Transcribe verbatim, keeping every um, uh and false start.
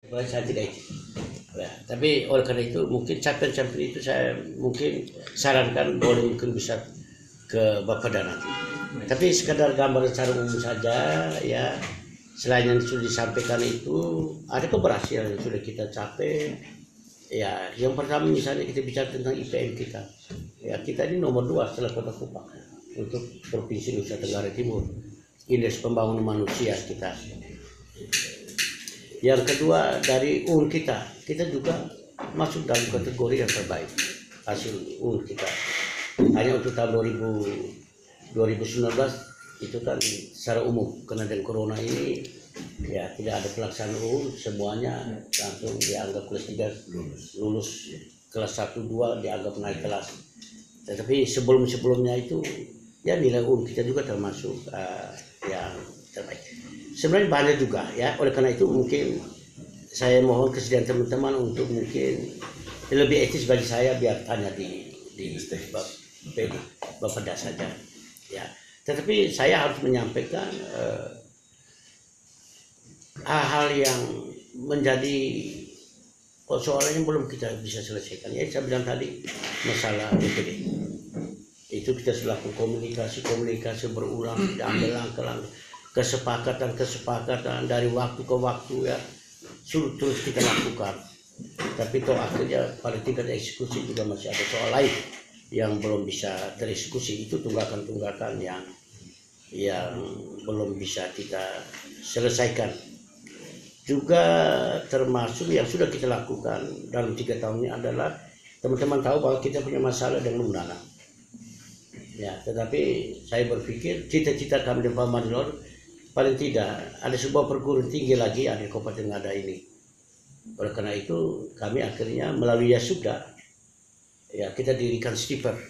saya tidak itu. Ya, tapi oleh karena itu mungkin capaian-capaian itu saya mungkin sarankan boleh mungkin bisa ke Bapak dan nanti. Tapi sekadar gambaran secara umum saja ya, selain yang sudah disampaikan itu ada keberhasilan yang sudah kita capai. Ya, yang pertama misalnya kita bicara tentang I P M kita. Ya, kita ini nomor dua setelah Kota Kupang untuk Provinsi Nusa Tenggara Timur. Indeks pembangunan manusia kita. Yang kedua dari U N kita, kita juga masuk dalam kategori yang terbaik hasil U N kita. Hanya untuk tahun dua ribu sembilan belas itu kan secara umum karena dengan corona ini ya tidak ada pelaksanaan U N, semuanya langsung dianggap kelas tiga lulus, lulus kelas satu dua dianggap naik kelas. Tetapi sebelum-sebelumnya itu ya nilai U N kita juga termasuk uh, yang terbaik. Sebenarnya banyak juga ya, oleh karena itu mungkin saya mohon kesediaan teman-teman untuk mungkin lebih etis bagi saya biar tanya di di Bapak Das saja ya. Tetapi saya harus menyampaikan hal-hal uh, yang menjadi persoalan yang belum kita bisa selesaikan. Ya saya bilang tadi masalah B P D itu kita sudah komunikasi komunikasi berulang, diambil langkah-langkah kesepakatan-kesepakatan dari waktu ke waktu ya sudah terus kita lakukan. Tapi toh akhirnya pada tingkat eksekusi juga masih ada soal lain yang belum bisa tereksekusi. Itu tunggakan-tunggakan yang yang belum bisa kita selesaikan. Juga termasuk yang sudah kita lakukan dalam tiga tahun ini adalah teman-teman tahu bahwa kita punya masalah dengan Lunana. Ya, tetapi saya berpikir cita-cita kami di Pak Manilor paling tidak ada sebuah perguruan tinggi lagi ada di Kabupaten Ngada ini. Oleh karena itu kami akhirnya melalui Yasubda ya kita dirikan Stiper.